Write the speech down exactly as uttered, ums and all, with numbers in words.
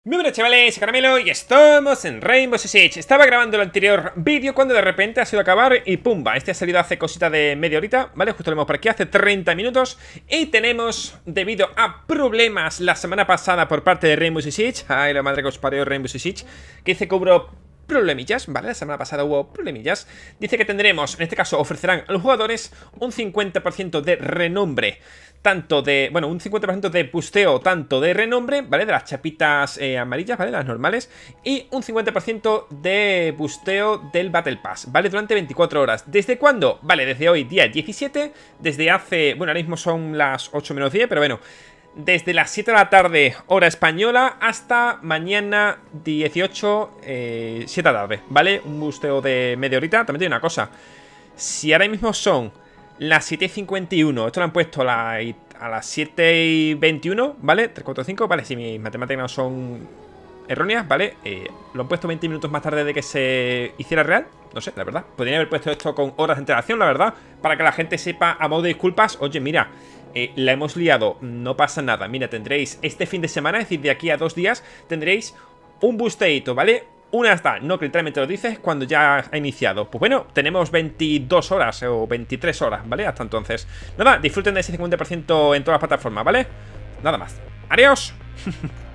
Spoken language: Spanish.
Muy buenas chavales, soy Caramelo y estamos en Rainbow Six Siege. Estaba grabando el anterior vídeo cuando de repente ha sido acabar y pumba, este ha salido hace cosita de media horita, ¿vale? Justo lo vemos por aquí, hace treinta minutos. Y tenemos, debido a problemas la semana pasada por parte de Rainbow Six Siege, ay la madre que os parió Rainbow Six Siege, que dice que hubo problemillas, ¿vale? La semana pasada hubo problemillas. Dice que tendremos, en este caso ofrecerán a los jugadores un cincuenta por ciento de renombre, tanto de, bueno, un cincuenta por ciento de busteo, tanto de renombre, ¿vale? De las chapitas eh, amarillas, ¿vale? Las normales. Y un cincuenta por ciento de busteo del Battle Pass, ¿vale? Durante veinticuatro horas. ¿Desde cuándo? Vale, desde hoy, día diecisiete. Desde hace, bueno, ahora mismo son las ocho menos diez, pero bueno, desde las siete de la tarde, hora española, hasta mañana dieciocho, eh, siete de la tarde, ¿vale? Un busteo de media horita. También tiene una cosa. Si ahora mismo son las siete y cincuenta y uno, esto lo han puesto a, la, a las siete y veintiuno, ¿vale? tres, cuatro, cinco, vale, si mis matemáticas no son erróneas, ¿vale? Eh, lo han puesto veinte minutos más tarde de que se hiciera real. No sé, la verdad. Podrían haber puesto esto con horas de antelación, la verdad, para que la gente sepa a modo de disculpas. Oye, mira, eh, la hemos liado, no pasa nada. Mira, tendréis este fin de semana, es decir, de aquí a dos días, tendréis un busteito, ¿vale? Una hasta, no que literalmente lo dices cuando ya ha iniciado. Pues bueno, tenemos veintidós horas o veintitrés horas, ¿vale? Hasta entonces. Nada, disfruten de ese cincuenta por ciento en todas las plataformas, ¿vale? Nada más. ¡Adiós!